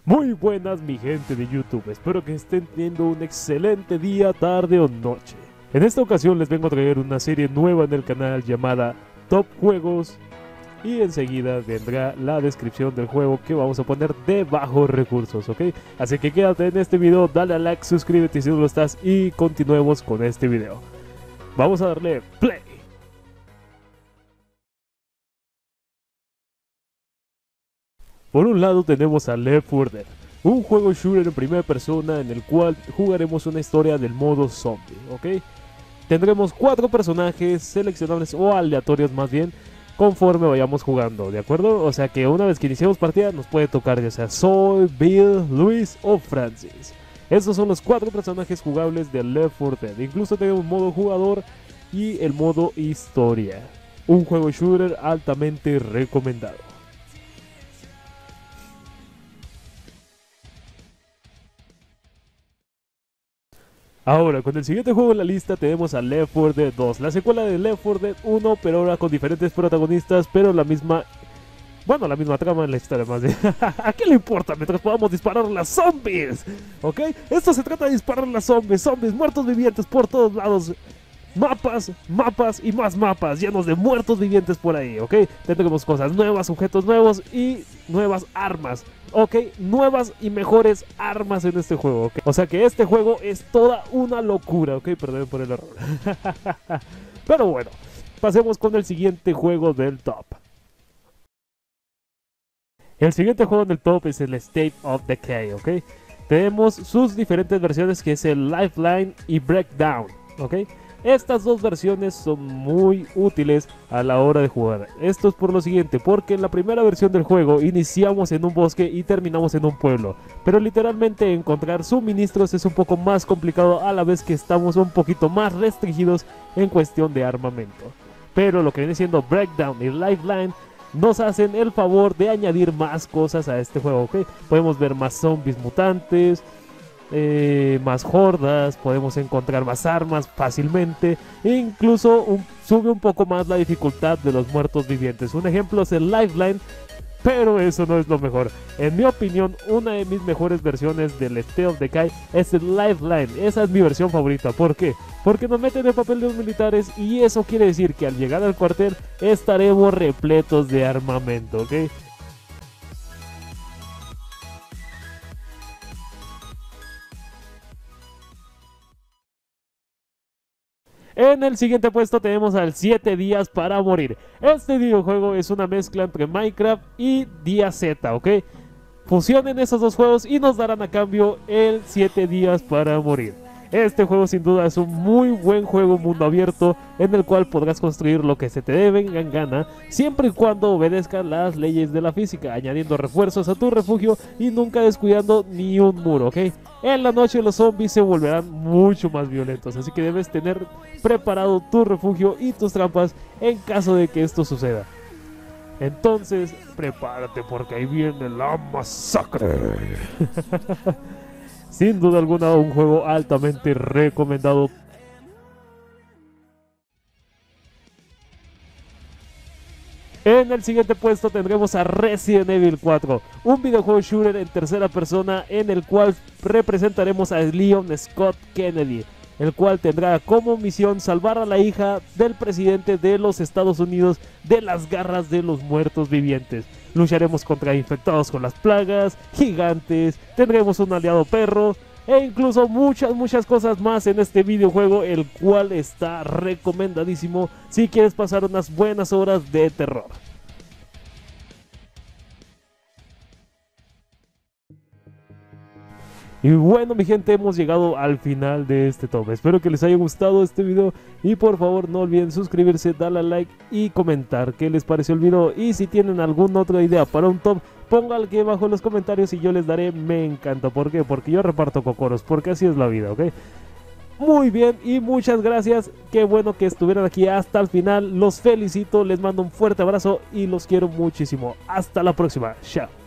Muy buenas mi gente de YouTube, espero que estén teniendo un excelente día, tarde o noche. En esta ocasión les vengo a traer una serie nueva en el canal llamada Top Juegos y enseguida vendrá la descripción del juego que vamos a poner de bajos recursos, ¿ok? Así que quédate en este video, dale a like, suscríbete si no lo estás y continuemos con este video. Vamos a darle play. Por un lado tenemos a Left 4 Dead, un juego shooter en primera persona en el cual jugaremos una historia del modo zombie, ¿ok? Tendremos 4 personajes seleccionables o aleatorios más bien conforme vayamos jugando, ¿de acuerdo? O sea que una vez que iniciemos partida nos puede tocar ya sea Zoe, Bill, Luis o Francis. Estos son los 4 personajes jugables de Left 4 Dead. Incluso tenemos modo jugador y el modo historia. Un juego shooter altamente recomendado. Ahora, con el siguiente juego en la lista tenemos a Left 4 Dead 2, la secuela de Left 4 Dead 1, pero ahora con diferentes protagonistas, pero la misma trama en la historia más bien. ¿A qué le importa mientras podamos disparar a las zombies? ¿Ok? Esto se trata de disparar a las zombies, muertos vivientes por todos lados. Mapas y más mapas llenos de muertos vivientes por ahí, ¿ok? Tendremos cosas nuevas, objetos nuevos y nuevas armas, ¿ok? Nuevas y mejores armas en este juego, ¿ok? O sea que este juego es toda una locura, ¿ok? Perdón por el error. Pero bueno, pasemos con el siguiente juego del top. El siguiente juego del top es el State of Decay, ¿ok? Tenemos sus diferentes versiones que es el Lifeline y Breakdown, ¿ok? Estas dos versiones son muy útiles a la hora de jugar. Esto es por lo siguiente, porque en la primera versión del juego iniciamos en un bosque y terminamos en un pueblo. Pero literalmente encontrar suministros es un poco más complicado a la vez que estamos un poquito más restringidos en cuestión de armamento. Pero lo que viene siendo Breakdown y Lifeline nos hacen el favor de añadir más cosas a este juego, ¿ok? Podemos ver más zombies mutantes, más hordas, podemos encontrar más armas fácilmente e incluso sube un poco más la dificultad de los muertos vivientes. Un ejemplo es el Lifeline, pero eso no es lo mejor. En mi opinión, una de mis mejores versiones del State of Decay es el Lifeline. Esa es mi versión favorita. ¿Por qué? Porque nos meten el papel de los militares y eso quiere decir que al llegar al cuartel estaremos repletos de armamento, ¿ok? En el siguiente puesto tenemos al 7 días para morir. Este videojuego es una mezcla entre Minecraft y Día Z, ¿ok? Fusionen esos dos juegos y nos darán a cambio el 7 días para morir. Este juego sin duda es un muy buen juego mundo abierto en el cual podrás construir lo que se te dé en gana siempre y cuando obedezcan las leyes de la física, añadiendo refuerzos a tu refugio y nunca descuidando ni un muro, ¿ok? En la noche los zombies se volverán mucho más violentos, así que debes tener preparado tu refugio y tus trampas en caso de que esto suceda. Entonces, prepárate porque ahí viene la masacre. Sin duda alguna, un juego altamente recomendado. En el siguiente puesto tendremos a Resident Evil 4, un videojuego shooter en tercera persona en el cual representaremos a Leon Scott Kennedy, el cual tendrá como misión salvar a la hija del presidente de los Estados Unidos de las garras de los muertos vivientes. Lucharemos contra infectados con las plagas, gigantes, tendremos un aliado perro e incluso muchas cosas más en este videojuego, el cual está recomendadísimo si quieres pasar unas buenas horas de terror. Y bueno mi gente, hemos llegado al final de este top. Espero que les haya gustado este video y por favor no olviden suscribirse, darle a like y comentar qué les pareció el video. Y si tienen alguna otra idea para un top, pónganlo aquí abajo en los comentarios y yo les daré me encanta. ¿Por qué? Porque yo reparto cocoros, porque así es la vida, ¿ok? Muy bien y muchas gracias, qué bueno que estuvieran aquí hasta el final. Los felicito, les mando un fuerte abrazo y los quiero muchísimo. Hasta la próxima, chao.